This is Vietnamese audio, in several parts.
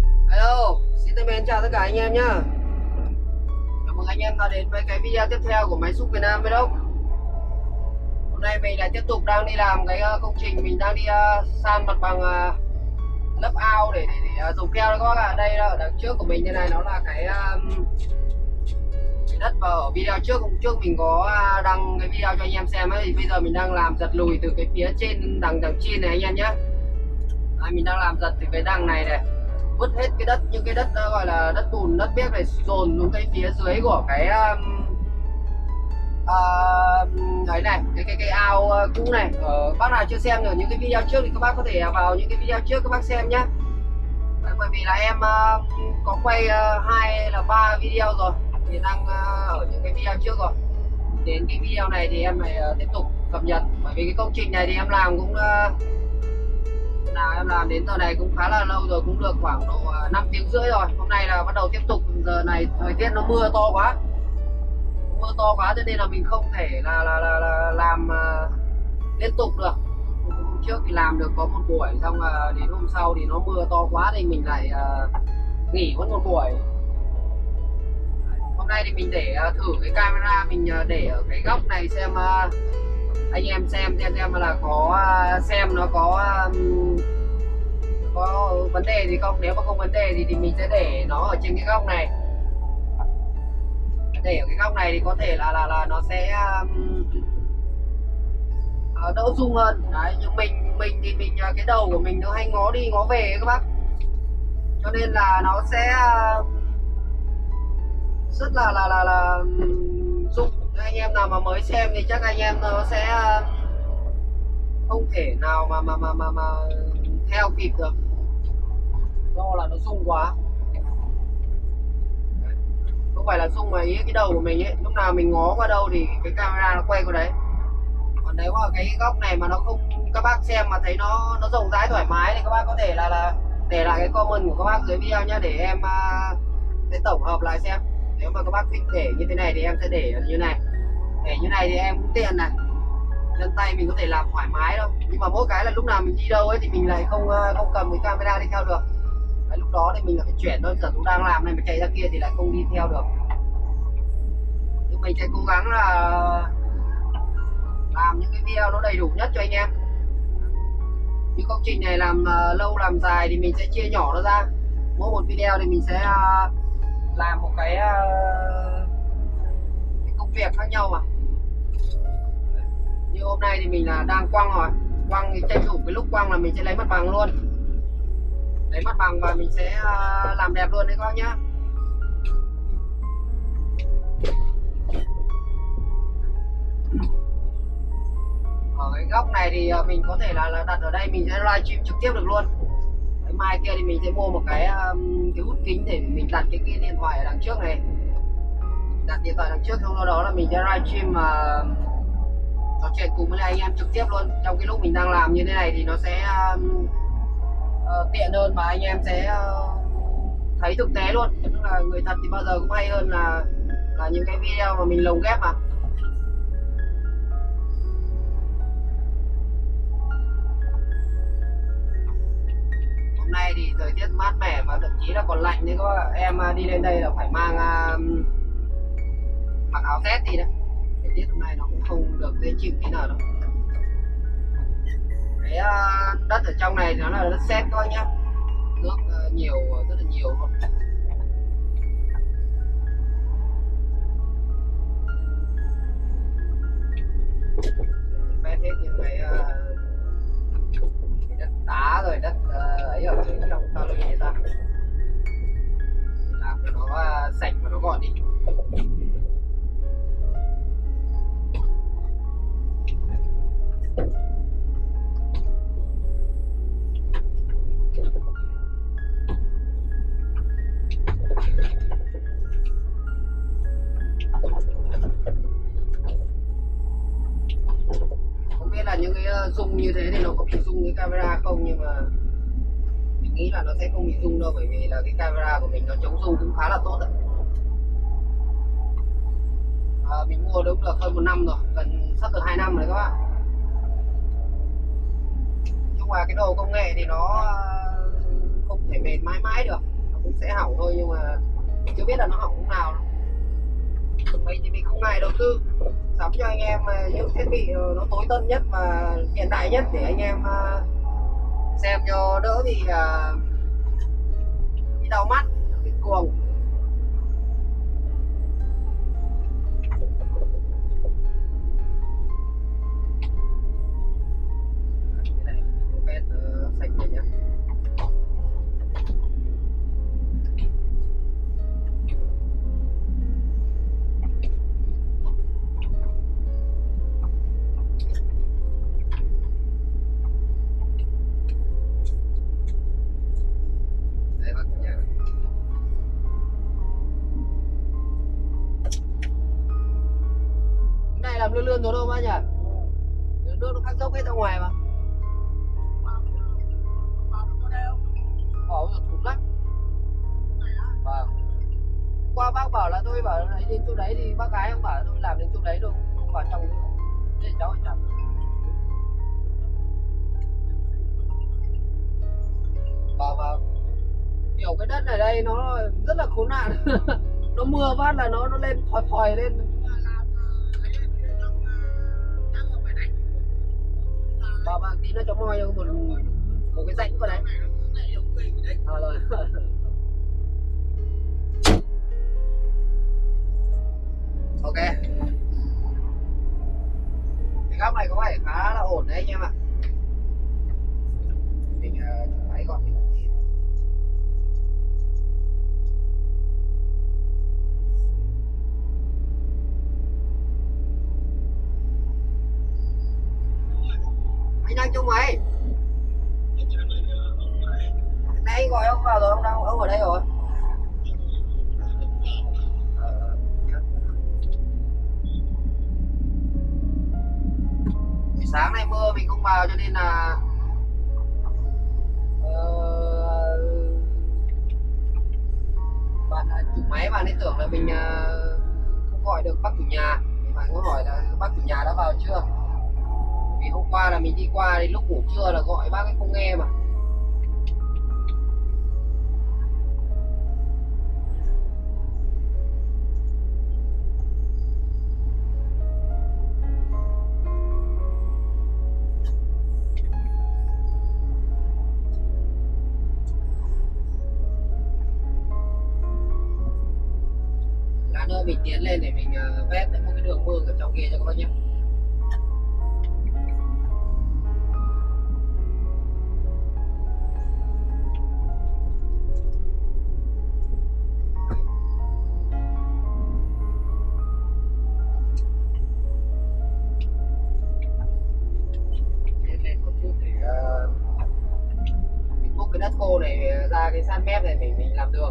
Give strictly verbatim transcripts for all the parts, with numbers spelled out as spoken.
Hello, xin thân mến chào tất cả anh em nhá. Chào mừng anh em đã đến với cái video tiếp theo của máy xúc Việt Nam Vlog. Hôm nay mình lại tiếp tục đang đi làm cái công trình, mình đang đi uh, san mặt bằng uh, lấp ao để, để, để uh, dùng keo đó các bác ạ. Đây là ở đằng trước của mình như này, nó là cái, um, cái đất mà ở video trước hôm trước mình có uh, đăng cái video cho anh em xem ấy, thì bây giờ mình đang làm giật lùi từ cái phía trên đằng đằng trên này anh em nhé. Đấy, mình đang làm giật từ cái đằng này này, vứt hết cái đất, những cái đất uh, gọi là đất bùn đất biếc này dồn xuống cái phía dưới của cái um, uh, đấy này, cái cái cái ao uh, cũ này. Ở bác nào chưa xem được những cái video trước thì các bác có thể vào những cái video trước các bác xem nhé. Bởi vì là em uh, có quay uh, hai là ba video rồi, thì đang uh, ở những cái video trước rồi. Đến cái video này thì em phải uh, tiếp tục cập nhật, bởi vì cái công trình này thì em làm cũng uh, nào em làm đến giờ này cũng khá là lâu rồi, cũng được khoảng độ năm tiếng rưỡi rồi. Hôm nay là bắt đầu tiếp tục, giờ này thời tiết nó mưa to quá, mưa to quá cho nên là mình không thể là là, là, là làm uh, liên tục được. Hôm trước thì làm được có một buổi, xong là đến hôm sau thì nó mưa to quá thì mình lại uh, nghỉ mất một buổi. Hôm nay thì mình để uh, thử cái camera mình uh, để ở cái góc này xem uh, anh em xem xem xem là có uh, xem nó có um, có vấn đề gì không. Nếu mà không vấn đề gì thì mình sẽ để nó ở trên cái góc này, để ở cái góc này thì có thể là là là nó sẽ um, đỡ rung hơn. Đấy, nhưng mình mình thì mình cái đầu của mình nó hay ngó đi ngó về các bác, cho nên là nó sẽ uh, rất là là là là rung. Anh em nào mà mới xem thì chắc anh em nó sẽ uh, không thể nào mà mà mà mà, mà theo kịp được, do là nó rung quá. Không phải là rung mà ý cái đầu của mình ấy, lúc nào mình ngó qua đâu thì cái camera nó quay qua đấy. Còn nếu mà cái góc này mà nó không, các bác xem mà thấy nó nó rộng rãi thoải mái thì các bác có thể là là để lại cái comment của các bác dưới video nhá, để em uh, sẽ tổng hợp lại xem. Nếu mà các bác thích để như thế này thì em sẽ để như này, để như này thì em cũng tiện này, chân tay mình có thể làm thoải mái đâu. Nhưng mà mỗi cái là lúc nào mình đi đâu ấy thì mình lại không không cầm cái camera đi theo được. Đấy, lúc đó thì mình phải chuyển thôi. Giờ tôi đang làm này mà chạy ra kia thì lại không đi theo được. Nhưng mình sẽ cố gắng là làm những cái video nó đầy đủ nhất cho anh em. Như công trình này làm uh, lâu làm dài thì mình sẽ chia nhỏ nó ra. Mỗi một video thì mình sẽ uh, làm một cái, uh, cái công việc khác nhau mà. Như hôm nay thì mình là đang quăng rồi, quăng thì tranh thủ cái lúc quăng là mình sẽ lấy mặt bằng luôn, lấy mặt bằng và mình sẽ uh, làm đẹp luôn đấy các bác nhá. Ở cái góc này thì uh, mình có thể là, là đặt ở đây, mình sẽ livestream trực tiếp được luôn. Đấy, mai kia thì mình sẽ mua một cái um, cái hút kính để mình đặt cái, cái điện thoại ở đằng trước này, đặt điện thoại đằng trước, xong đó là mình sẽ livestream mà uh, trò chuyện cùng với anh em trực tiếp luôn. Trong cái lúc mình đang làm như thế này thì nó sẽ uh, uh, tiện hơn, và anh em sẽ uh, thấy thực tế luôn. Tức là người thật thì bao giờ cũng hay hơn là là những cái video mà mình lồng ghép mà. Hôm nay thì thời tiết mát mẻ và thậm chí là còn lạnh nên có em đi lên đây là phải mang uh, mặc áo test gì đấy. Thời tiết hôm nay nó cũng không được dễ chịu tí nào đâu. Cái uh, đất ở trong này nó là đất sét thôi nhá, nước uh, nhiều, rất là nhiều luôn. Vét hết những cái, uh, cái đất đá rồi đất uh, ấy ở dưới trong ta lưới người ta, làm cho nó uh, sạch và nó gọn đi. Không biết là những cái zoom như thế thì nó có bị zoom cái camera không, nhưng mà mình nghĩ là nó sẽ không bị zoom đâu, bởi vì là cái camera của mình nó chống zoom cũng khá là tốt đấy. À, mình mua đúng được hơn một năm rồi, gần sắp được hai năm rồi các bạn. Nhưng mà cái đồ công nghệ thì nó không thể bền mãi mãi được. cũng sẽ hỏng thôi, nhưng mà chưa biết là nó hỏng lúc nào. Vậy thì mình không ngại đầu tư sắm cho anh em những thiết bị nó tối tân nhất và hiện đại nhất để anh em xem cho đỡ bị bị đau mắt, bị cuồng. Cái này vét sạch này nhá. Làm lươn lươn rồi đâu bác nhỉ? Nước nó khắc dốc hết ra ngoài mà. Bỏ rồi thụt lắm. Vâng. Qua bác bảo là tôi bảo là đến chỗ đấy thì bác gái không bảo là tôi làm đến chỗ đấy đâu, không vào trong để cháu ở trong. Vâng vâng. Kiểu cái đất ở đây nó rất là khốn nạn. Nó mưa phát là nó nó lên thòi thòi lên. Và và tí nữa cho moi cho một một cái rãnh vào đấy. À, rồi. Ok. Cái góc này có vẻ khá là ổn đấy anh em ạ. Mình uh, máy gọn mình nhìn. Anh đang chung máy. Nãy anh gọi ông vào rồi, ông đang ông ở đây rồi. Buổi sáng nay mưa mình không vào cho nên là uh, bạn chủ máy bạn ấy tưởng là mình uh, không gọi được bác chủ nhà. Bạn có hỏi là bác chủ nhà đã vào chưa? Vì hôm qua là mình đi qua đến lúc ngủ trưa là gọi bác ấy không nghe mà. Lát nữa mình tiến lên để mình vét một cái đường mương ở trong kia cho các bác nhé. Cái đất khô này ra cái san mép này mình mình làm đường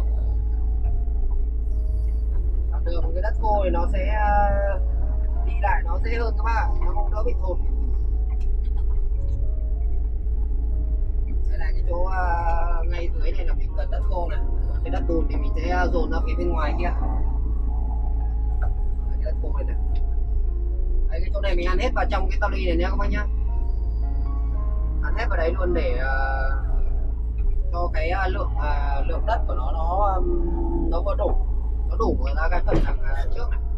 làm đường một cái đất khô thì nó sẽ đi lại nó dễ hơn các bạn, nó không đỡ bị thụt. Đây là cái chỗ uh, ngay dưới này là mình cần đất khô này, cái đất bùn thì mình sẽ dồn ra phía bên ngoài kia. Cái đất khô này này. Đấy, cái chỗ này mình ăn hết vào trong cái tali này nhé các bác nhá, ăn hết vào đấy luôn để uh, cho cái lượng uh, lượng đất của nó nó um, nó có đủ nó đủ ra cái phần đằng uh, trước này.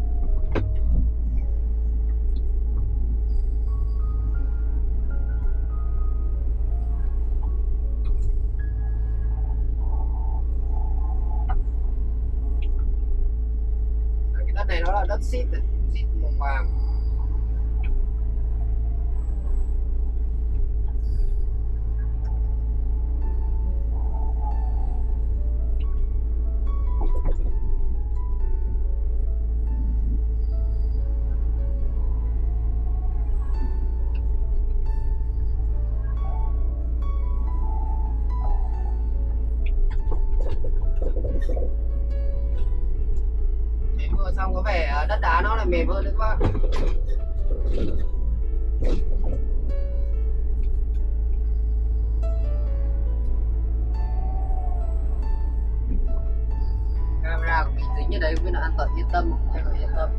Cái đất này nó là đất xít này, xít màu vàng. Để mưa xong có vẻ đất đá nó lại mềm hơn đấy các bạn. Camera của mình dính như đấy không biết là an toàn yên tâm hay là yên tâm.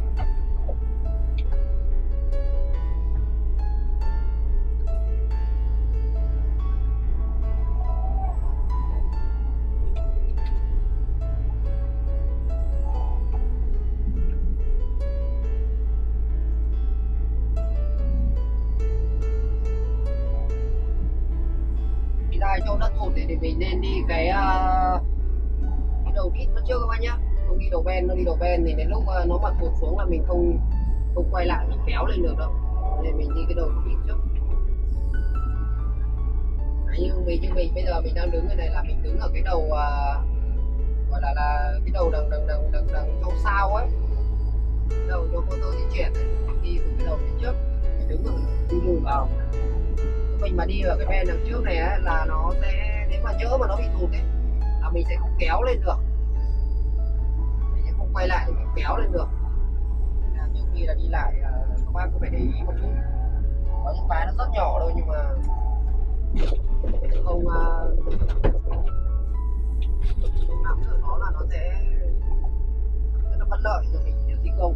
đi đầu ben, nó đi đầu ben thì đến lúc nó mà tụt xuống là mình không không quay lại mình kéo lên được đâu, nên mình đi cái đầu vịt trước. Đấy, như mình như mình bây giờ mình đang đứng ở đây là mình đứng ở cái đầu uh, gọi là là cái đầu đằng đằng đằng đằng đằng trong sao ấy, cái đầu cho mô tô di chuyển ấy. Mình đi từ cái đầu phía trước, mình đứng rồi đi lùi vào. Mình mà đi ở cái bên đằng trước này ấy, là nó sẽ, nếu mà nhỡ mà nó bị tụt ấy là mình sẽ không kéo lên được, mình sẽ không quay lại để mình kéo lên được. Nên là nhiều khi là đi lại các bác cứ phải để ý một chút. Có những cái nó rất nhỏ thôi nhưng mà không không nắm được nó là nó sẽ rất là bất lợi cho mình thi công.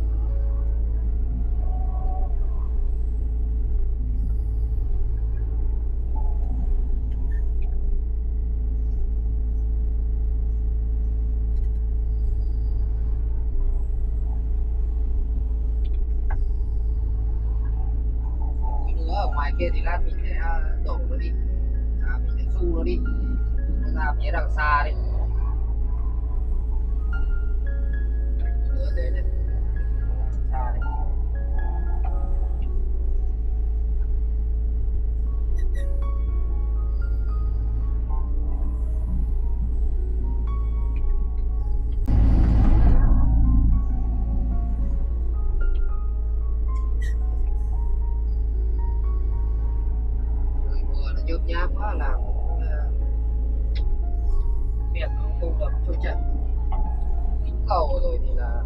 Ở ngoài kia thì lát mình sẽ đổ nó đi, à, mình sẽ xu nó đi, nó ra phía đằng xa đi. Nữa thế này, xa đi. Nhớp nháp quá làm việc nó không được trôi chảy. Kính cầu rồi thì là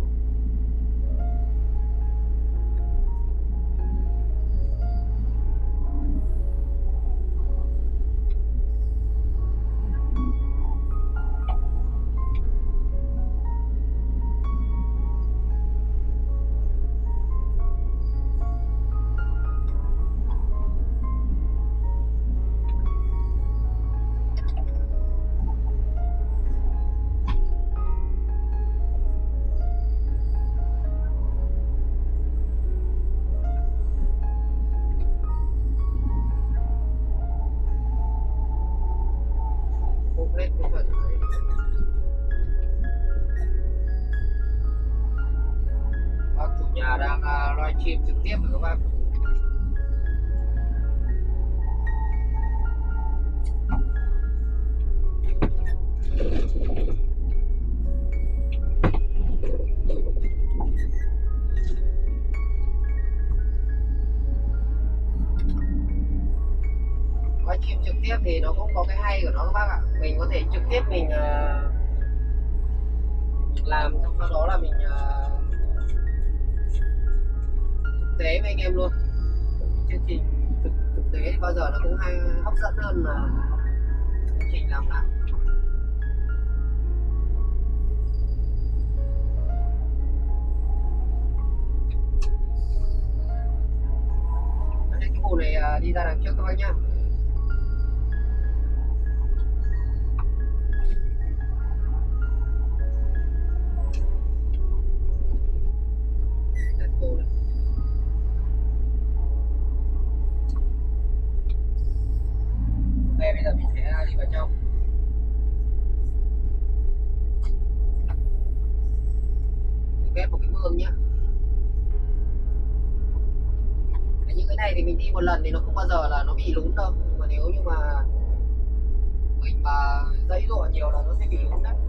hết cái phần này. Bác chủ nhà đang uh, livestream trực tiếp rồi các bác. Livestream trực tiếp thì nó cũng có cái hay của nó các bác ạ. Mình có thể trực tiếp mình, uh, mình làm, xong sau đó là mình uh, thực tế với anh em luôn. Chương trình thực, thực tế thì bao giờ nó cũng hay hấp dẫn hơn là chương trình làm lại. Đấy, cái bộ này uh, đi ra đằng trước các bác nhá. Bây giờ mình sẽ đi vào trong. Mình ghép một cái mương nhá. Đấy, như cái này thì mình đi một lần thì nó không bao giờ là nó bị lún đâu. Nhưng mà nếu như mà mình mà dãy dụa nhiều là nó sẽ bị lún đấy.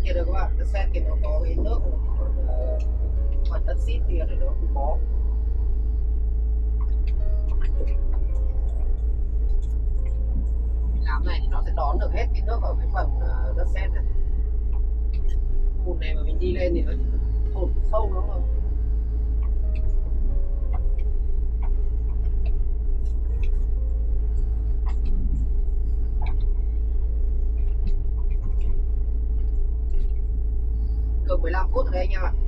kia rồi các bạn, đất sét kia nó có cái nước, còn uh, phần đất xít kia thì nó không có. Mình làm này thì nó sẽ đón được hết cái nước ở cái phần uh, đất sét này. Bùn này mà mình đi lên thì nó thổi sâu nó thôi. Được mười lăm phút rồi đây anh em ạ.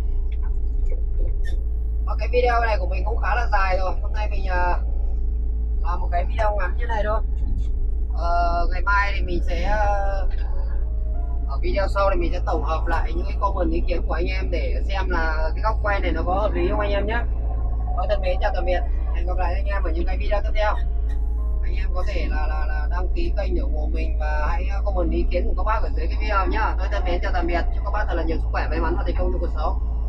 Và cái video này của mình cũng khá là dài rồi. Hôm nay mình uh, làm một cái video ngắn như này thôi. uh, Ngày mai thì mình sẽ uh, ở video sau thì mình sẽ tổng hợp lại những cái comment ý kiến của anh em để xem là cái góc quay này nó có hợp lý không anh em nhé. Thôi thân mến, chào tạm biệt, hẹn gặp lại anh em ở những cái video tiếp theo. Anh em có thể là là, là đăng ký kênh để ủng hộ mình và hãy comment ý kiến của các bác ở dưới cái video nhá. Thôi thân mến, chào tạm biệt, chúc các bác thật là nhiều sức khỏe, may mắn và thành công trong cuộc sống.